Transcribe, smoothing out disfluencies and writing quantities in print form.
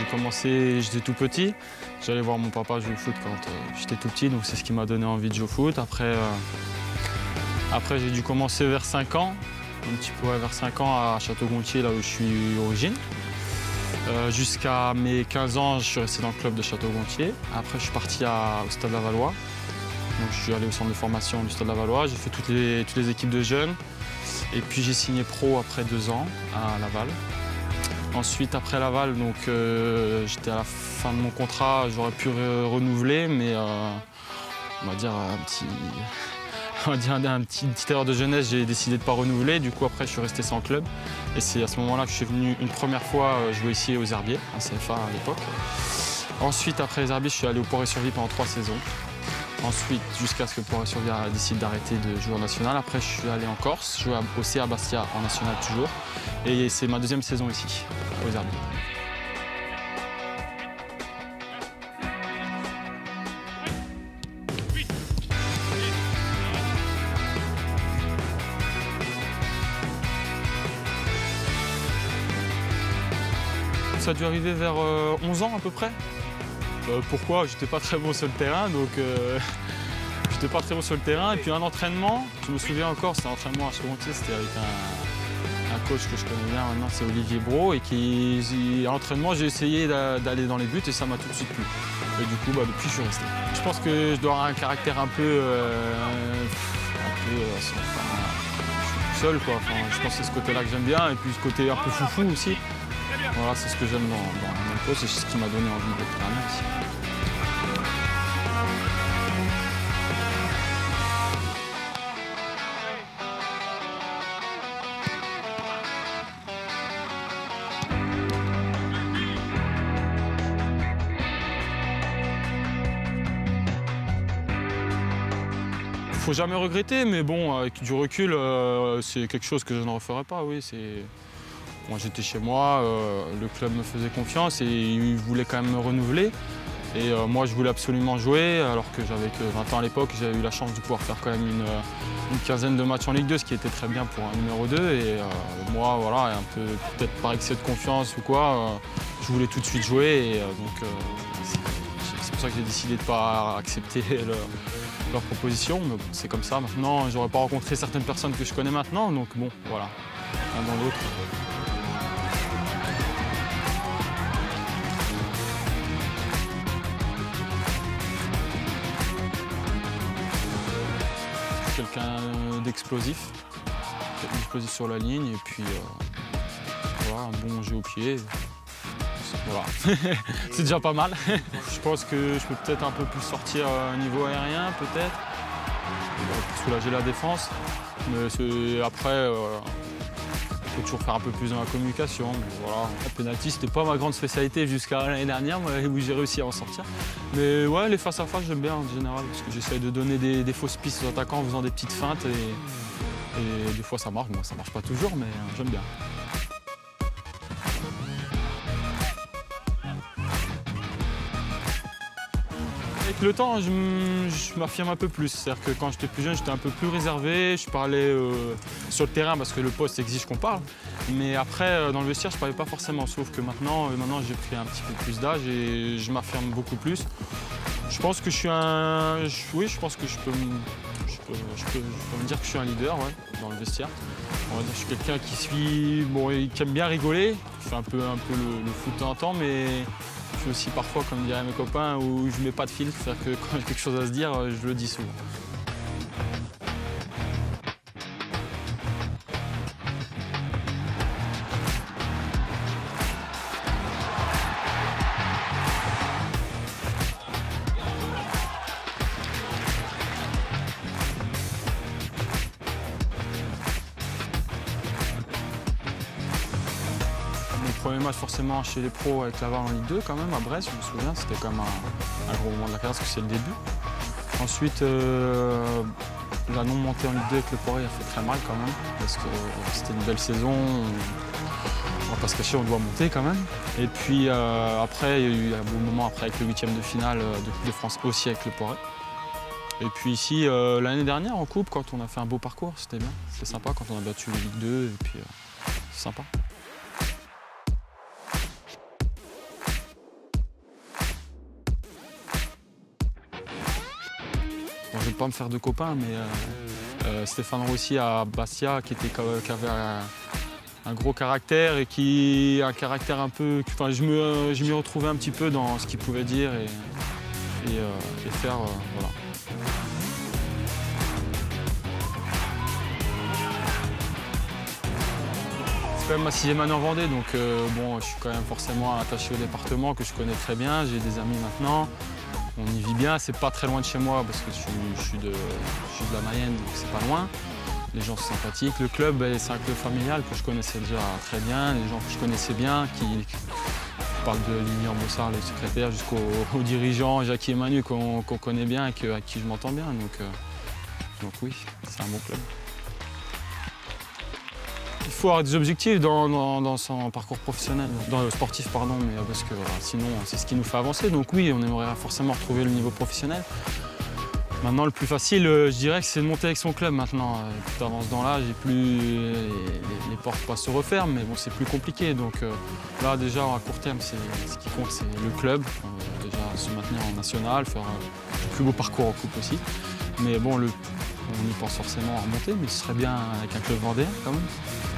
j'ai commencé, j'étais tout petit. J'allais voir mon papa jouer au foot quand j'étais tout petit, donc c'est ce qui m'a donné envie de jouer au foot. Après j'ai dû commencer vers 5 ans, un petit peu vers 5 ans à Château-Gontier, là où je suis d'origine. Jusqu'à mes 15 ans, je suis resté dans le club de Château-Gontier. Après, je suis parti au Stade Lavallois. Donc, je suis allé au centre de formation du Stade Lavallois. J'ai fait toutes les équipes de jeunes. Et puis, j'ai signé pro après 2 ans à Laval. Ensuite, après Laval, donc j'étais à la fin de mon contrat. J'aurais pu renouveler, mais on va dire un petit erreur de jeunesse, j'ai décidé de ne pas renouveler. Du coup, après, je suis resté sans club. Et c'est à ce moment-là que je suis venu une première fois jouer ici aux Herbiers, en CFA à l'époque. Ensuite, après les Herbiers, je suis allé au Port-et-Survie pendant 3 saisons. Ensuite, jusqu'à ce que Port-et-Survie décide d'arrêter de jouer en national. Après, je suis allé en Corse, jouer au CA Bastia en national toujours. Et c'est ma 2e saison ici, aux Herbiers. Ça a dû arriver vers 11 ans à peu près. Pourquoi? J'étais pas très bon sur le terrain, donc j'étais pas très bon sur le terrain. Et puis un entraînement, je me souviens encore, c'était un entraînement à Château-Gontier, c'était avec un coach que je connais bien maintenant, c'est Olivier Brault. Et à l'entraînement, j'ai essayé d'aller dans les buts et ça m'a tout de suite plu. Et du coup, depuis, je suis resté. Je pense que je dois avoir un caractère un peu seul, quoi. Enfin, je pense que c'est ce côté-là que j'aime bien, et puis ce côté un peu foufou aussi. Voilà, c'est ce que j'aime dans mon poste et c'est ce qui m'a donné envie d'être là ici. Faut jamais regretter, mais bon, avec du recul, c'est quelque chose que je ne referai pas, oui. Moi, j'étais chez moi, le club me faisait confiance et il voulait quand même me renouveler. Et moi, je voulais absolument jouer, alors que j'avais que 20 ans à l'époque. J'avais eu la chance de pouvoir faire quand même une quinzaine de matchs en Ligue 2, ce qui était très bien pour un numéro 2. Et moi, voilà, un peu peut-être par excès de confiance ou quoi, je voulais tout de suite jouer. Et donc, c'est pour ça que j'ai décidé de ne pas accepter leur proposition. Mais bon, c'est comme ça. Maintenant, j'aurais pas rencontré certaines personnes que je connais maintenant. Donc bon, voilà, l'un dans l'autre. Quelqu'un d'explosif sur la ligne et puis voilà, un bon jeu au pied. Voilà. C'est déjà pas mal. Je pense que je peux peut-être un peu plus sortir au niveau aérien, peut-être, pour soulager la défense. Mais après, on peut toujours faire un peu plus dans la communication. Mais voilà. Le penalty, c'était pas ma grande spécialité jusqu'à l'année dernière, où j'ai réussi à en sortir. Mais ouais, les face-à-face, j'aime bien en général, parce que j'essaie de donner des fausses pistes aux attaquants en faisant des petites feintes. Et des fois, ça marche. Bon, ça marche pas toujours, mais j'aime bien. Avec le temps, je m'affirme un peu plus. C'est-à-dire que quand j'étais plus jeune, j'étais un peu plus réservé. Je parlais sur le terrain parce que le poste exige qu'on parle. Mais après, dans le vestiaire, je ne parlais pas forcément. Sauf que maintenant j'ai pris un petit peu plus d'âge et je m'affirme beaucoup plus. Je pense que je suis oui, je pense que je peux me dire que je suis un leader, ouais, dans le vestiaire. On va dire que je suis quelqu'un qui aime bien rigoler, qui fait un peu le foot de temps en temps, mais je suis aussi parfois, comme diraient mes copains, où je mets pas de filtre, c'est-à-dire que quand j'ai quelque chose à se dire, je le dis souvent. Mon premier match forcément chez les pros avec Laval en Ligue 2 quand même, à Brest, je me souviens, c'était quand même un gros moment de la carrière parce que c'est le début. Ensuite, la non-montée en Ligue 2 avec le Poiré a fait très mal quand même, parce que c'était une belle saison, on va pas se cacher, on doit monter quand même. Et puis après, il y a eu un bon moment après avec le 8e de finale de Coupe de France aussi avec le Poiré. Et puis ici, l'année dernière en Coupe, quand on a fait un beau parcours, c'était bien, c'était sympa quand on a battu la Ligue 2, et puis c'est sympa. je ne vais pas me faire de copains, mais Stéphane Rossi à Bastia qui avait un gros caractère et qui a un caractère un peu... Enfin, je m'y retrouvais un petit peu dans ce qu'il pouvait dire et faire, voilà. C'est quand même ma 6e année en Vendée, donc bon, je suis quand même forcément attaché au département que je connais très bien. J'ai des amis maintenant, on y vit bien. C'est pas très loin de chez moi parce que je suis de la Mayenne, donc c'est pas loin. Les gens sont sympathiques. Le club, c'est un club familial que je connaissais déjà très bien, les gens que je connaissais bien, qui parlent de Lilian Bossard, le secrétaire, jusqu'aux dirigeants, Jackie et Manu, qu'on connaît bien et avec qui je m'entends bien. Donc oui, c'est un bon club. Il faut avoir des objectifs dans son parcours professionnel, dans le sportif, pardon, mais parce que sinon c'est ce qui nous fait avancer. Donc oui, on aimerait forcément retrouver le niveau professionnel. Maintenant, le plus facile, je dirais que c'est de monter avec son club maintenant. Plus tu avances dans l'âge, les portes ne pas se referment, mais bon, c'est plus compliqué. Donc là, déjà, à court terme, ce qui compte, c'est le club. Déjà, se maintenir en national, faire le plus beau parcours en coupe aussi. Mais bon, on y pense forcément à remonter, mais ce serait bien avec un club vendéen quand même.